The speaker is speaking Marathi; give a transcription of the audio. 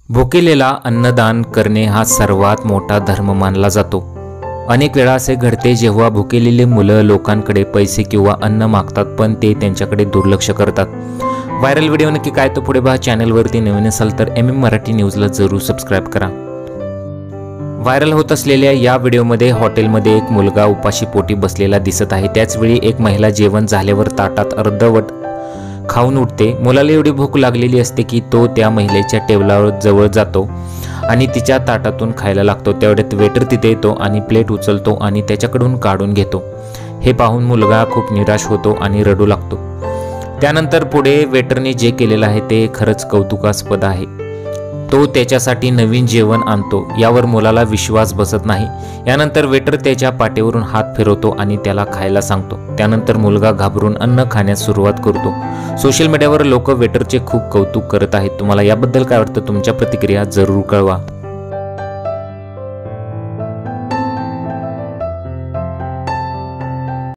भुकेलेला अन्नदान करणे हा सर्वात मोठा धर्म मानला जातो। अनेक वेळा असे घडते जेव्हा भुकेलेली मुलं लोकांकडे पैसे किंवा अन्न मागतात, पण ते त्यांच्याकडे दुर्लक्ष करतात। व्हायरल व्हिडिओ नक्की काय तो पुढे पहा। चॅनलवरती नवीन असाल तर MM मराठी न्यूजला जरूर सबस्क्राइब करा। व्हायरल होत असलेल्या या व्हिडिओमध्ये हॉटेलमध्ये एक मुलगा उपाशी पोटी बसलेला दिसत आहे। त्याचवेळी एक महिला जेवण झाल्यावर ताटात अर्धवट खाऊन उठते। मुलाला एवढी भूक लागलेली असते की तो त्या महिलेच्या टेबलावर जवळ जातो आणि तिच्या ताटातून खायला लागतो। तेवढ्यात वेटर तिथे येतो आणि प्लेट उचलतो आणि त्याच्याकडून काढून घेतो। हे पाहून मुलगा खूप निराश होतो आणि रडू लागतो। त्यानंतर पुढे वेटरने जे केलेलं आहे ते खरंच कौतुकास्पद आहे। तो त्याच्यासाठी नवीन जेवण आणतो। यावर मुलाला विश्वास बसत नाही। यानंतर वेटर त्याच्या पाठीवरून हात फिरवतो आणि त्याला खायला सांगतो। त्यानंतर मुलगा घाबरून अन्न खाण्यास सुरुवात करतो। सोशल मीडियावर लोक वेटरचे खूप कौतुक करत आहेत। तुम्हाला याबद्दल काय वाटतं? तुमच्या प्रतिक्रिया जरूर कळवा।